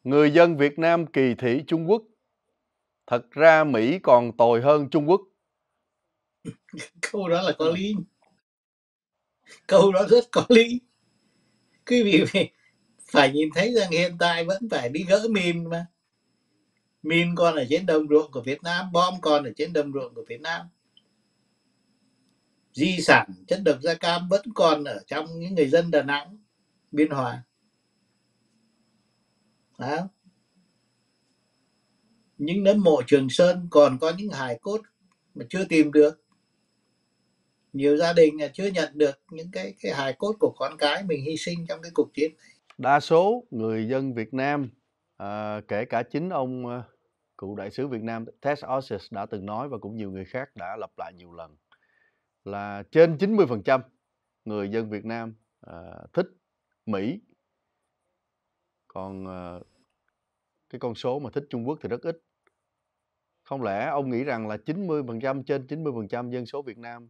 Người dân Việt Nam kỳ thị Trung Quốc. Thật ra Mỹ còn tồi hơn Trung Quốc. Câu đó là có lý. Câu đó rất có lý. Quý vị phải nhìn thấy rằng hiện tại vẫn phải đi gỡ mìn mà. Mìn còn ở trên đồng ruộng của Việt Nam, bom còn ở trên đồng ruộng của Việt Nam. Di sản chất độc da cam vẫn còn ở trong những người dân Đà Nẵng, Biên Hòa. Đó. Những nấm mộ Trường Sơn còn có những hài cốt mà chưa tìm được. Nhiều gia đình chưa nhận được những cái hài cốt của con cái mình hy sinh trong cái cuộc chiến. Đa số người dân Việt Nam, kể cả chính ông cựu đại sứ Việt Nam Ted Osius đã từng nói, và cũng nhiều người khác đã lặp lại nhiều lần, là trên 90% người dân Việt Nam thích Mỹ. Còn cái con số mà thích Trung Quốc thì rất ít. Không lẽ ông nghĩ rằng là 90%, trên 90% dân số Việt Nam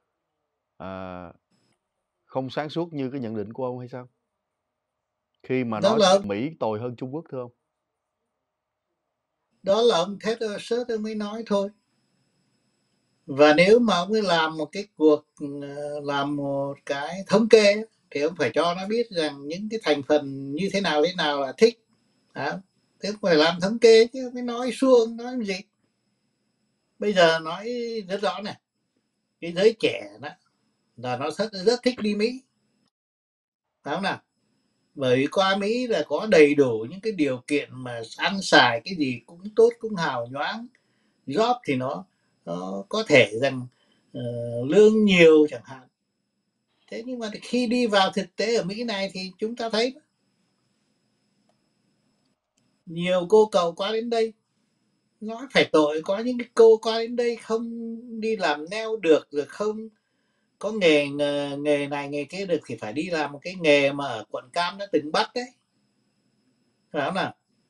không sáng suốt như cái nhận định của ông hay sao? Khi mà Đó nói là Mỹ tồi hơn Trung Quốc, thưa ông. đó là ông Ted Osius mới nói thôi. Và nếu mà ông ấy làm một cái cuộc, làm một cái thống kê thì ông phải cho nó biết rằng những cái thành phần như thế nào là thích. Thế ông phải làm thống kê chứ mới nói suông nói gì. Bây giờ nói rất rõ này, cái giới trẻ đó là nó rất thích đi Mỹ, phải không nào? Bởi vì qua Mỹ là có đầy đủ những cái điều kiện mà ăn xài cái gì cũng tốt, cũng hào nhoáng, job thì nó có thể rằng lương nhiều chẳng hạn. Thế nhưng mà khi đi vào thực tế ở Mỹ này thì chúng ta thấy nhiều cô cậu qua đến đây nói phải tội, có những cái cô qua đến đây không đi làm nail được, rồi không có nghề này nghề kia được thì phải đi làm một cái nghề mà ở quận Cam đã từng bắt đấy, phải không nào?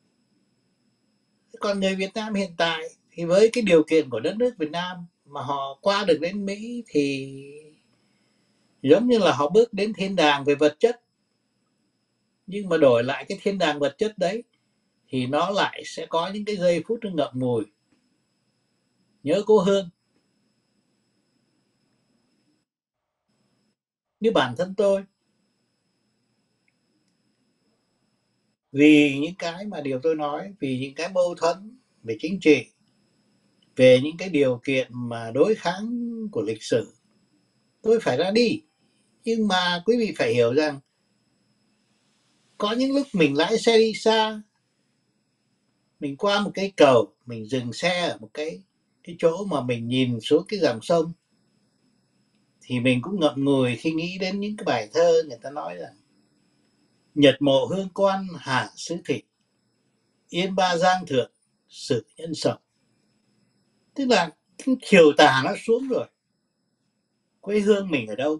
Còn người Việt Nam hiện tại thì với cái điều kiện của đất nước Việt Nam mà họ qua được đến Mỹ thì giống như là họ bước đến thiên đàng về vật chất, nhưng mà đổi lại cái thiên đàng vật chất đấy thì nó lại sẽ có những cái giây phút nó ngậm ngùi, nhớ cố hương. Như bản thân tôi, vì những cái mà điều tôi nói, vì những cái mâu thuẫn về chính trị, về những cái điều kiện mà đối kháng của lịch sử, tôi phải ra đi. Nhưng mà quý vị phải hiểu rằng có những lúc mình lái xe đi xa, mình qua một cái cầu, mình dừng xe ở một cái chỗ mà mình nhìn xuống cái dòng sông, thì mình cũng ngậm ngùi khi nghĩ đến những cái bài thơ người ta nói là nhật mộ hương quan hạ sứ thị, yên ba giang thượng sử nhân sầu. Tức là chiều tà nó xuống rồi, quê hương mình ở đâu?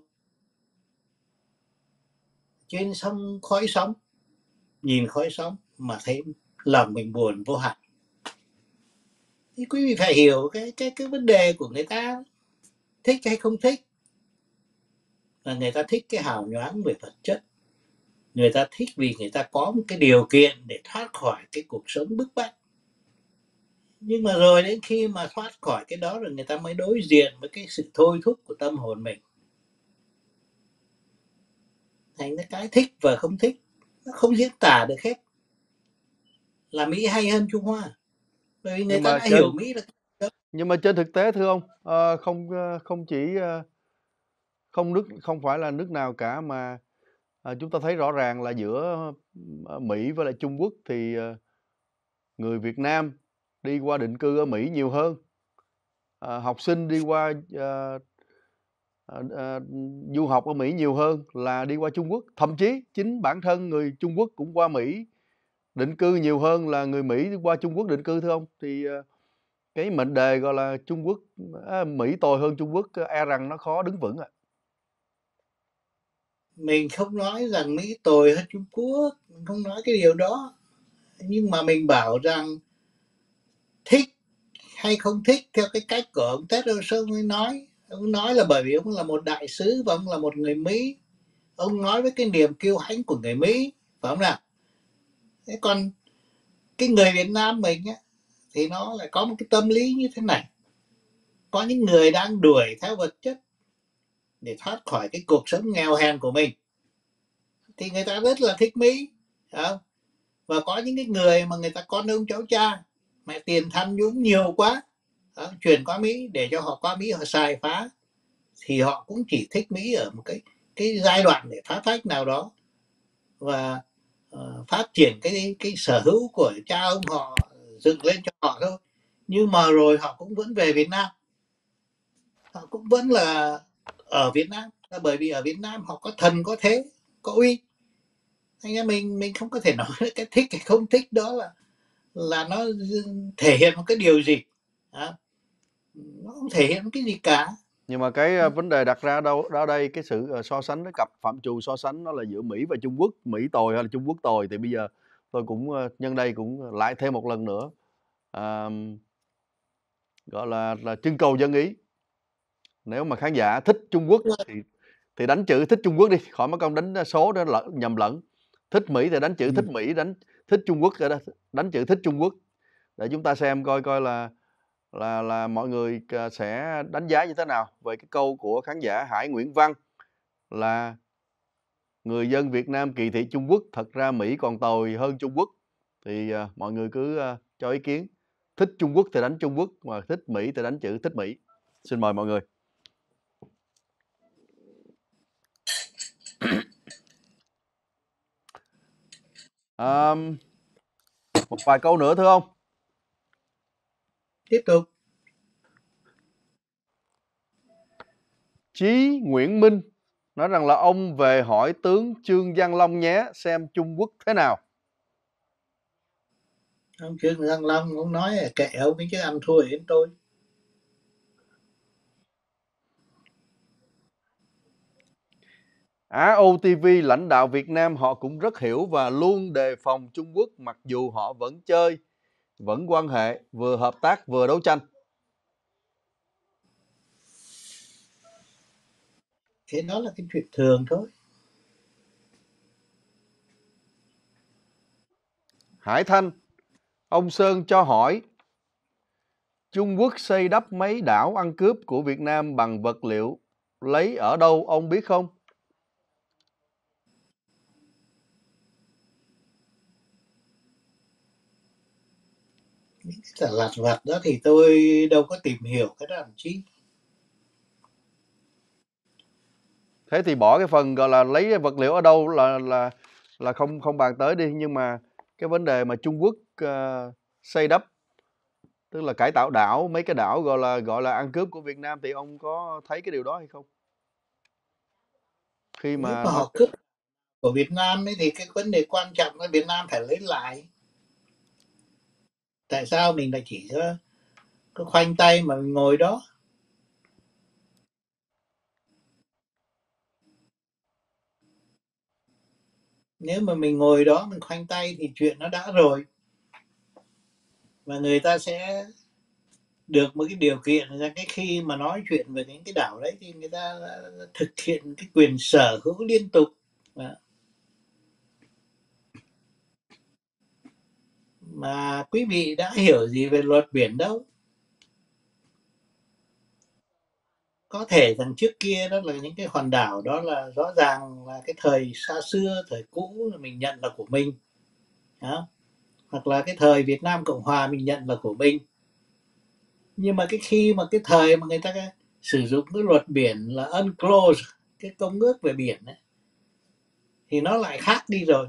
Trên sông khói sóng, nhìn khói sóng mà thấy lòng mình buồn vô hạn. Thì quý vị phải hiểu cái vấn đề của người ta, thích hay không thích, là người ta thích cái hào nhoáng về vật chất, người ta thích vì người ta có một cái điều kiện để thoát khỏi cái cuộc sống bức bách. Nhưng mà rồi đến khi mà thoát khỏi cái đó rồi, người ta mới đối diện với cái sự thôi thúc của tâm hồn mình. Thành ra cái thích và không thích nó không diễn tả được hết là Mỹ hay hơn Trung Hoa, bởi vì người ta đã hiểu Mỹ là nhưng mà trên thực tế, thưa ông, không chỉ không phải là nước nào cả, mà chúng ta thấy rõ ràng là giữa Mỹ với lại Trung Quốc thì người Việt Nam đi qua định cư ở Mỹ nhiều hơn, học sinh đi qua du học ở Mỹ nhiều hơn là đi qua Trung Quốc. Thậm chí chính bản thân người Trung Quốc cũng qua Mỹ định cư nhiều hơn là người Mỹ qua Trung Quốc định cư, thưa ông. Thì cái mệnh đề gọi là Trung Quốc, Mỹ tồi hơn Trung Quốc, e rằng nó khó đứng vững ạ. Mình không nói rằng Mỹ tồi hơn Trung Quốc, mình không nói cái điều đó, nhưng mà mình bảo rằng thích hay không thích theo cái cách của ông Ted Osius mới nói. Ông nói là bởi vì ông là một đại sứ và ông là một người Mỹ, ông nói với cái niềm kiêu hãnh của người Mỹ, phải không nào? Thế còn cái người Việt Nam mình á, thì nó lại có một cái tâm lý như thế này. Có những người đang đuổi theo vật chất để thoát khỏi cái cuộc sống nghèo hèn của mình, thì người ta rất là thích Mỹ, không? Và có những cái người mà người ta con ông cháu cha, mẹ tiền tham nhũng nhiều quá, chuyển qua Mỹ để cho họ qua Mỹ họ xài phá, thì họ cũng chỉ thích Mỹ ở một cái giai đoạn để phá phách nào đó, và phát triển cái sở hữu của cha ông họ dựng lên cho họ thôi. Nhưng mà rồi họ cũng vẫn về Việt Nam, họ cũng vẫn là ở Việt Nam, là bởi vì ở Việt Nam họ có thần có thế có uy. Anh em mình không có thể nói cái thích hay không thích đó là nó thể hiện một cái điều gì. Nó không thể hiện cái gì cả. Nhưng mà cái vấn đề đặt ra đâu đó đây, cái sự so sánh, cái cặp phạm trù so sánh nó là giữa Mỹ và Trung Quốc, Mỹ tồi hay là Trung Quốc tồi, thì bây giờ tôi cũng nhân đây cũng lại thêm một lần nữa gọi là trưng cầu dân ý. Nếu mà khán giả thích Trung Quốc thì đánh chữ thích Trung Quốc đi, khỏi mất công đánh số đó nhầm lẫn. Thích Mỹ thì đánh chữ thích Mỹ, thích Trung Quốc rồi đó, đánh chữ thích Trung Quốc, để chúng ta xem coi là mọi người sẽ đánh giá như thế nào về cái câu của khán giả Hải Nguyễn Văn là người dân Việt Nam kỳ thị Trung Quốc, thật ra Mỹ còn tồi hơn Trung Quốc. Thì mọi người cứ cho ý kiến. Thích Trung Quốc thì đánh Trung Quốc, mà thích Mỹ thì đánh chữ thích Mỹ. Xin mời mọi người. Một vài câu nữa thưa ông. Tiếp tục. Chí Nguyễn Minh nói rằng là ông về hỏi tướng Trương Văn Long nhé, xem Trung Quốc thế nào. Ông Trương Văn Long ông nói là kệ ông ấy chứ ăn thua đến tôi. AOTV lãnh đạo Việt Nam họ cũng rất hiểu và luôn đề phòng Trung Quốc, mặc dù họ vẫn chơi, vẫn quan hệ, vừa hợp tác vừa đấu tranh. Thế đó là cái chuyện thường thôi. Hải Thanh, ông Sơn cho hỏi, Trung Quốc xây đắp mấy đảo ăn cướp của Việt Nam bằng vật liệu lấy ở đâu ông biết không? Những cái lặt vặt đó thì tôi đâu có tìm hiểu cái đó làm chi. Thế thì bỏ cái phần gọi là lấy vật liệu ở đâu là không bàn tới đi, nhưng mà cái vấn đề mà Trung Quốc xây đắp, tức là cải tạo đảo, mấy cái đảo gọi là ăn cướp của Việt Nam, thì ông có thấy cái điều đó hay không? Khi Nếu mà mà nói họ cướp của Việt Nam ấy, thì cái vấn đề quan trọng là Việt Nam phải lấy lại. Tại sao mình lại chỉ có khoanh tay mà mình ngồi đó? Nếu mà mình ngồi đó mình khoanh tay thì chuyện nó đã rồi, và người ta sẽ được một cái điều kiện là cái khi mà nói chuyện về những cái đảo đấy thì người ta thực hiện cái quyền sở hữu liên tục. Mà quý vị đã hiểu gì về luật biển đâu. Có thể rằng trước kia đó là những cái hòn đảo đó là rõ ràng là cái thời xa xưa, thời cũ là mình nhận là của mình, đó. Hoặc là cái thời Việt Nam Cộng Hòa mình nhận là của mình. Nhưng mà cái khi mà cái thời mà người ta sử dụng cái luật biển là UNCLOS, cái công ước về biển ấy, thì nó lại khác đi rồi.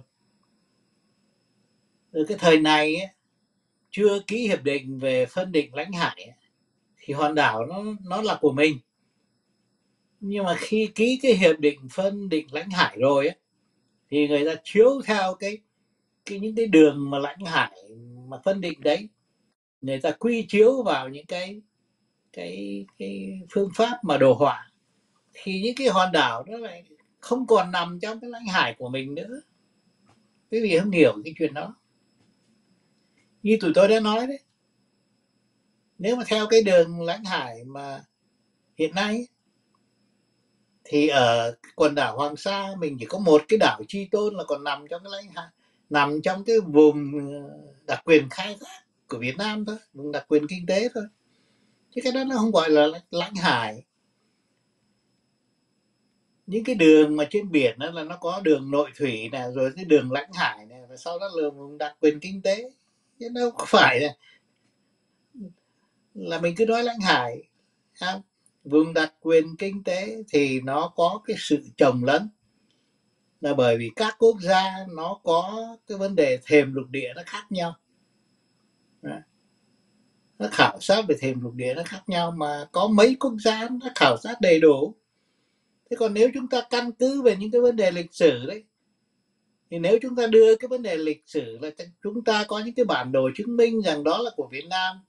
Ở cái thời này ấy, chưa ký hiệp định về phân định lãnh hải ấy, thì hòn đảo nó là của mình. Nhưng mà khi ký cái hiệp định phân định lãnh hải rồi ấy, thì người ta chiếu theo những cái đường mà lãnh hải mà phân định đấy, người ta quy chiếu vào những cái phương pháp mà đồ họa, thì những cái hòn đảo đó lại không còn nằm trong cái lãnh hải của mình nữa. Quý vị không hiểu cái chuyện đó. Như tụi tôi đã nói đấy, nếu mà theo cái đường lãnh hải mà hiện nay thì ở quần đảo Hoàng Sa mình chỉ có một cái đảo Chi Tôn là còn nằm trong cái lãnh hải, nằm trong cái vùng đặc quyền khai thác của Việt Nam thôi, vùng đặc quyền kinh tế thôi, chứ cái đó nó không gọi là lãnh hải. Những cái đường mà trên biển đó là nó có đường nội thủy nè, rồi cái đường lãnh hải này, và sau đó là vùng đặc quyền kinh tế, chứ đâu có phải là mình cứ nói lãnh hải. Không? Vùng đặc quyền kinh tế thì nó có cái sự chồng lấn, là bởi vì các quốc gia nó có cái vấn đề thềm lục địa nó khác nhau, nó khảo sát về thềm lục địa nó khác nhau, mà có mấy quốc gia nó khảo sát đầy đủ. Thế còn nếu chúng ta căn cứ về những cái vấn đề lịch sử đấy, thì nếu chúng ta đưa cái vấn đề lịch sử là chúng ta có những cái bản đồ chứng minh rằng đó là của Việt Nam,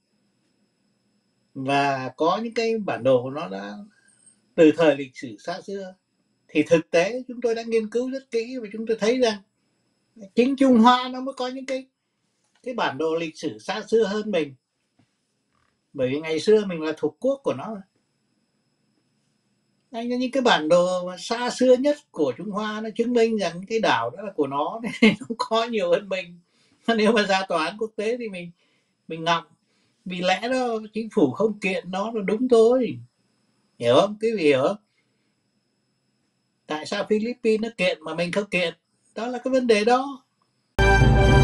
và có những cái bản đồ nó đã từ thời lịch sử xa xưa, thì thực tế chúng tôi đã nghiên cứu rất kỹ và chúng tôi thấy rằng chính Trung Hoa nó mới có những cái bản đồ lịch sử xa xưa hơn mình, bởi vì ngày xưa mình là thuộc quốc của nó. Anh những cái bản đồ mà xa xưa nhất của Trung Hoa nó chứng minh rằng cái đảo đó là của nó, nên nó có nhiều hơn mình. Nếu mà ra tòa án quốc tế thì mình ngậm, vì lẽ đó chính phủ không kiện nó là đúng thôi, hiểu không? Quý vị hiểu không? Tại sao Philippines nó kiện mà mình không kiện? Đó là cái vấn đề đó.